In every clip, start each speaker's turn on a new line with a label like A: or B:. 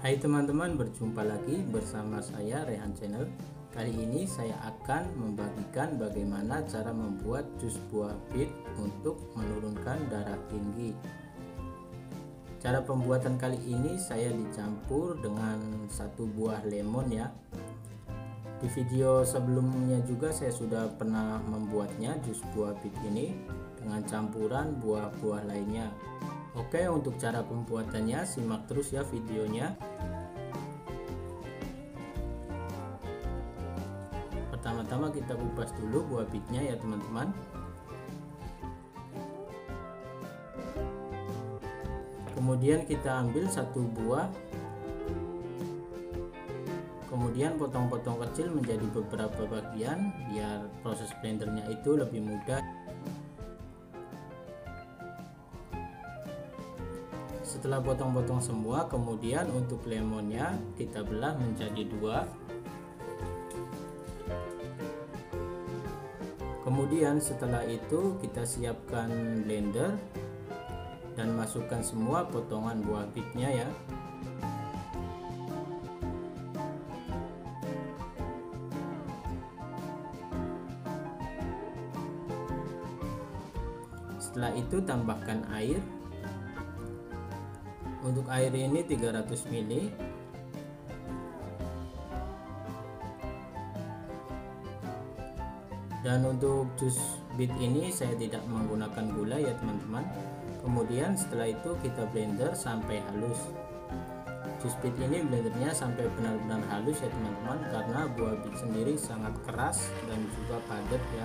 A: Hai teman-teman, berjumpa lagi bersama saya Rehan Channel. Kali ini saya akan membagikan bagaimana cara membuat jus buah bit untuk menurunkan darah tinggi. Cara pembuatan kali ini saya dicampur dengan satu buah lemon ya. Di video sebelumnya juga saya sudah pernah membuatnya jus buah bit ini dengan campuran buah-buah lainnya. Oke, untuk cara pembuatannya simak terus ya videonya. Pertama-tama kita kupas dulu buah bitnya ya teman-teman. Kemudian kita ambil satu buah, kemudian potong-potong kecil menjadi beberapa bagian biar proses blendernya itu lebih mudah. Setelah potong-potong semua, kemudian untuk lemonnya kita belah menjadi dua. Kemudian setelah itu kita siapkan blender dan masukkan semua potongan buah bitnya ya. Setelah itu tambahkan air. Untuk air ini 300 ml. Dan untuk jus bit ini saya tidak menggunakan gula ya teman-teman. Kemudian setelah itu kita blender sampai halus. Jus bit ini blendernya sampai benar-benar halus ya teman-teman, karena buah bit sendiri sangat keras dan juga padat ya.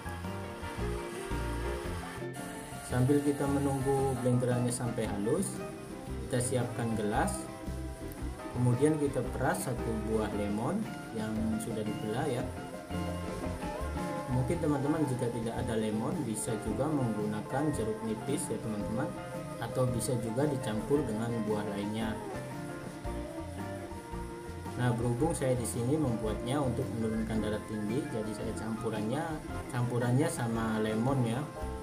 A: Sambil kita menunggu blenderannya sampai halus, kita siapkan gelas. Kemudian kita peras satu buah lemon yang sudah dibelah ya. Mungkin teman-teman jika tidak ada lemon bisa juga menggunakan jeruk nipis ya teman-teman, atau bisa juga dicampur dengan buah lainnya. Nah, berhubung saya di sini membuatnya untuk menurunkan darah tinggi, jadi saya campurannya sama lemon ya.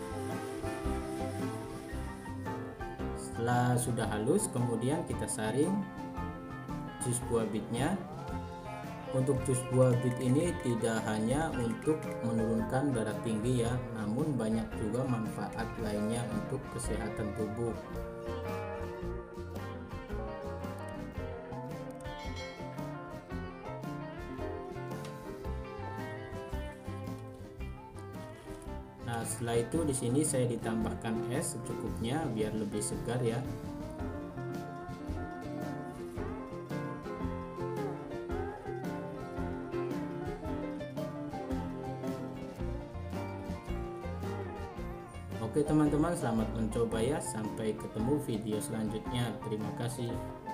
A: Setelah sudah halus, kemudian kita saring jus buah bitnya. Untuk jus buah bit ini tidak hanya untuk menurunkan darah tinggi ya, namun banyak juga manfaat lainnya untuk kesehatan tubuh. Nah, setelah itu di sini saya ditambahkan es secukupnya biar lebih segar ya. Oke teman-teman, selamat mencoba ya. Sampai ketemu video selanjutnya. Terima kasih.